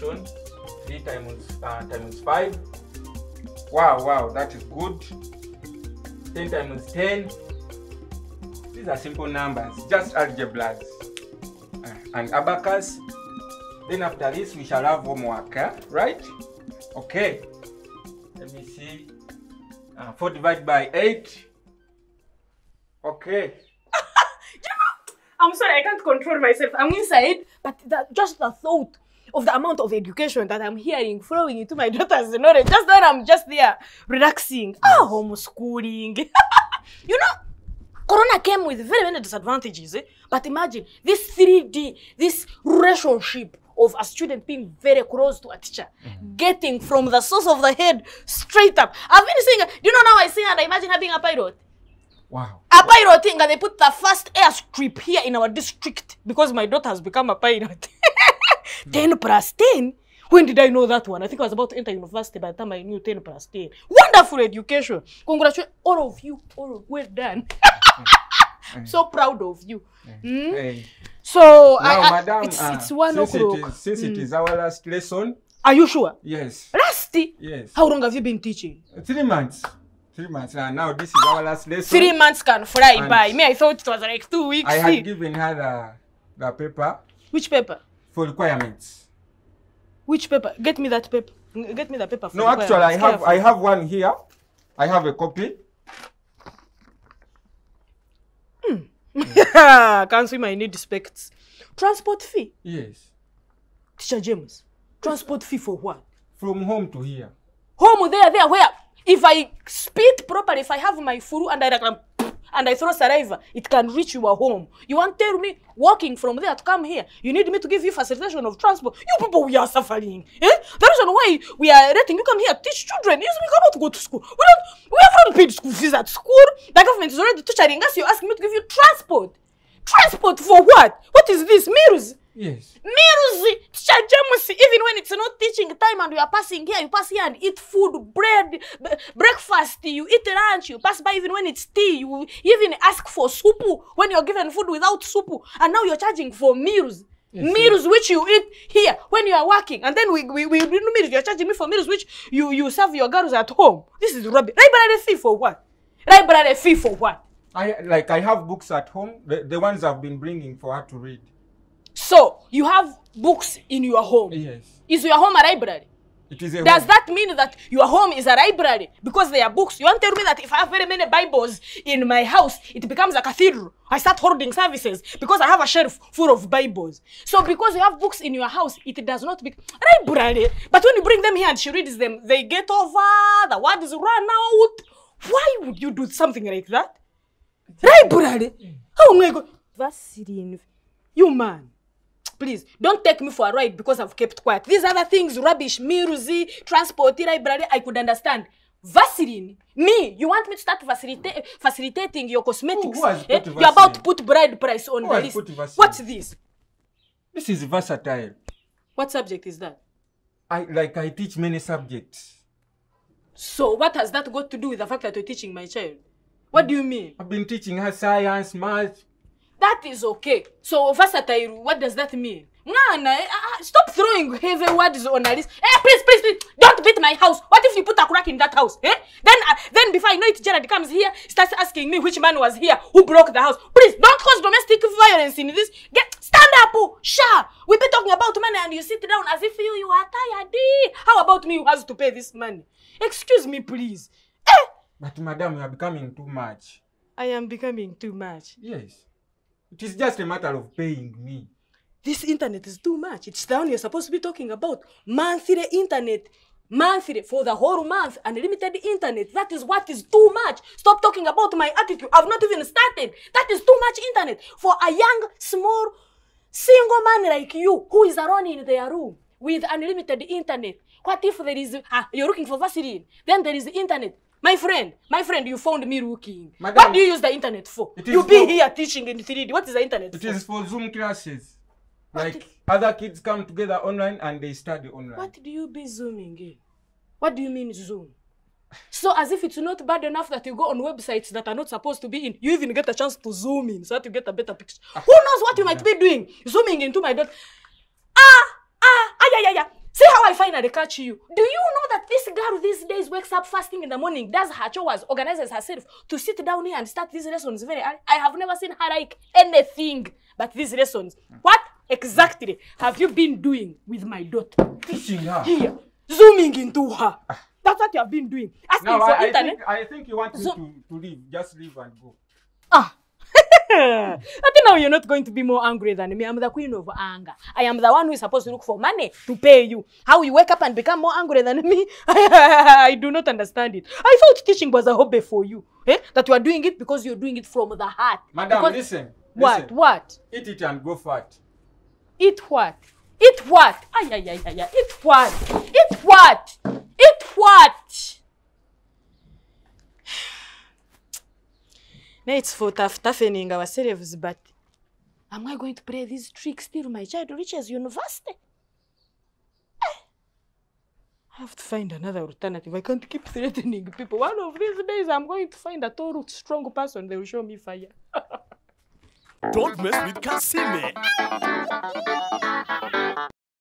multiplication. 3 times 5. Wow, that is good. 10 times 10. These are simple numbers, just algebras and abacus. Then after this, we shall have homework, right? Okay. Let me see. 4 divided by 8. Okay. I'm sorry, I can't control myself. I'm inside, but just the thought of the amount of education that I'm hearing flowing into my daughter's knowledge, just when I'm just there relaxing. Homeschooling. You know, Corona came with very many disadvantages, but imagine this 3D, this relationship of a student being very close to a teacher, getting from the source of the head straight up. I've been saying, do you know now I see and I imagine her being a pilot? Wow. A pilot thing, and they put the first airstrip here in our district because my daughter has become a pilot. 10 plus 10? When did I know that one? I think I was about to enter university by the time I knew 10 plus 10. Wonderful education. Congratulations, all of you. Well done. So proud of you. Hey. So, now, madam, it's 1 o'clock. Since it is our last lesson. Are you sure? Yes. Rusty? Yes. How long have you been teaching? 3 months. 3 months. Now this is our last lesson. 3 months can fly by. Me, I thought it was like 2 weeks. I had given her the paper. Which paper? For requirements. Which paper? Get me that paper. Get me the paper. For no, actually, I have one here. I have a copy. Can't swim, I need specs. Transport fee? Yes. Teacher James, transport fee for what? From home to here. Home there, where? If I spit properly, if I have my furu and I throw saliva, it can reach your home. You want to tell me, walking from there to come here, you need me to give you facilitation of transport? You people, we are suffering. The reason why we are letting you come here to teach children is we cannot go to school. We have not paid school fees at school. The government is already tutoring us. You ask me to give you transport. Transport for what? What is this? Meals? Yes. Meals, Teacher James, even when it's not teaching time and you are passing here, you pass here and eat food, bread, breakfast, you eat lunch, you pass by even when it's tea, you even ask for soup when you're given food without soup, and now you're charging for meals. Yes, meals which you eat here when you are working, and then we do meals, you're charging me for meals which you serve your girls at home. This is rubbish. Library fee for what? Library fee for what? I have books at home, the ones I've been bringing for her to read. So, you have books in your home? Yes. Is your home a library? It is a Does home. that mean that your home is a library because they are books? You want to tell me that if I have very many Bibles in my house, it becomes a cathedral? I start holding services because I have a shelf full of Bibles. So because you have books in your house, it does not become a library. But when you bring them here and she reads them, they get over, the word is run out. Why would you do something like that? Library? How am I going? Vaseline. You man. Please, don't take me for a ride because I've kept quiet. These other things, rubbish, music, transport, library, I could understand. Vaseline? Me? You want me to start facilitating your cosmetics? Who has put You're about to put bride price on the list. What's this? This is versatile. What subject is that? I teach many subjects. So what has that got to do with the fact that you're teaching my child? What do you mean? I've been teaching her science, math. That is okay. So versatile, what does that mean? Stop throwing heavy words on the list. Please, don't beat my house. What if you put a crack in that house? Then before I know it, Jared comes here, starts asking me which man was here, who broke the house. Please, don't cause domestic violence in this. Stand up, we've been talking about money and you sit down as if you are tired. How about me who has to pay this money? Excuse me, please. But madam, you are becoming too much. I am becoming too much. Yes. It is just a matter of paying me. This internet is too much. It's the one you're supposed to be talking about. Monthly internet. Monthly for the whole month. Unlimited internet. That is what is too much. Stop talking about my attitude. I've not even started. That is too much internet. For a young, small, single man like you who is alone in their room with unlimited internet. What if there is... you're looking for Vaseline. Then there is the internet. My friend, you found me looking. Madam, what do you use the internet for? You be here teaching in 3D. What is the internet for? It is for Zoom classes. Like other kids come together online and they study online. What do you be zooming in? What do you mean zoom? So as if it's not bad enough that you go on websites that are not supposed to be in, you even get a chance to zoom in so that you get a better picture. Who knows what you might be doing? Zooming into my daughter. See how I finally catch you. Do you know that this girl these days wakes up fasting in the morning, does her chores, organizes herself to sit down here and start these lessons very early? I have never seen her like anything but these lessons. What exactly have you been doing with my daughter? Teaching her. Here, zooming into her. That's what you have been doing. Asking No, for I internet. think you want me to leave. Just leave and go. Ah. I think now you're not going to be more angry than me. I'm the queen of anger. I am the one who is supposed to look for money to pay you. How you wake up and become more angry than me? I do not understand it. I thought teaching was a hobby for you. That you are doing it because you're doing it from the heart. Madam, because... listen. What? What? Eat it and go fat. Eat what? Eat what? Ay. Eat what? Eat what? Eat what? Now it's for toughening ourselves, but am I going to play these tricks till my child reaches university? I have to find another alternative. I can't keep threatening people. One of these days, I'm going to find a tall, strong person. They will show me fire. Don't mess with Kasime.